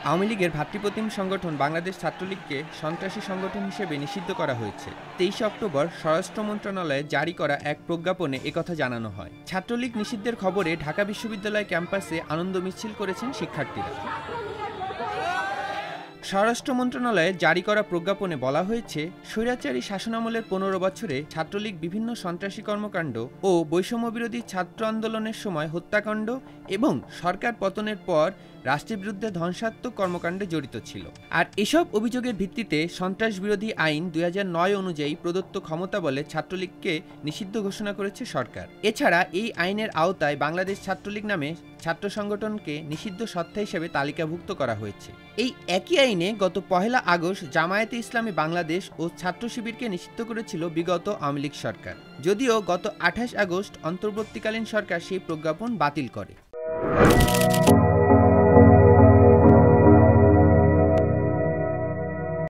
আওয়ামী লীগের ভাতৃপ্রতিম সংগঠন বাংলাদেশ ছাত্রলীগকে সন্ত্রাসী সংগঠন হিসেবে নিষিদ্ধ করা হয়েছে। 23 অক্টোবর স্বরাষ্ট্র মন্ত্রণালয়ে জারি করা এক প্রজ্ঞাপনে একথা জানানো হয়। ছাত্রলীগ নিষিদ্ধের খবরে ঢাকা বিশ্ববিদ্যালয় ক্যাম্পাসে আনন্দ মিছিল করেছেন শিক্ষার্থীরা। স্বরাষ্ট্র মন্ত্রণালয়ে জারি করা প্রজ্ঞাপনে বলা হয়েছে, স্বৈরাচারী শাসনামলের 15 বছরে ছাত্রলীগ বিভিন্ন সন্ত্রাসী কর্মকাণ্ড ও বৈষম্যবিরোধী ছাত্র আন্দোলনের সময় হত্যাকাণ্ড এবং সরকার পতনের পর রাষ্ট্রের বিরুদ্ধে ধ্বংসাত্মক কর্মকাণ্ডে জড়িত ছিল। আর এসব অভিযোগের ভিত্তিতে সন্ত্রাস বিরোধী আইন 2009 অনুযায়ী প্রদত্ত ক্ষমতা বলে ছাত্রলীগকে নিষিদ্ধ ঘোষণা করেছে সরকার। এছাড়া এই আইনের আওতায় বাংলাদেশ ছাত্রলীগ নামে ছাত্র সংগঠনকে নিষিদ্ধ সত্তা হিসেবে তালিকাভুক্ত করা হয়েছে। এই একই আইনে গত 1 আগস্ট জামায়াতে ইসলামী বাংলাদেশ ও ছাত্র শিবিরকে নিষিদ্ধ করেছিল বিগত আওয়ামী লীগ সরকার। যদিও গত 28 আগস্ট অন্তর্বর্তীকালীন সরকার সেই প্রজ্ঞাপন বাতিল করে।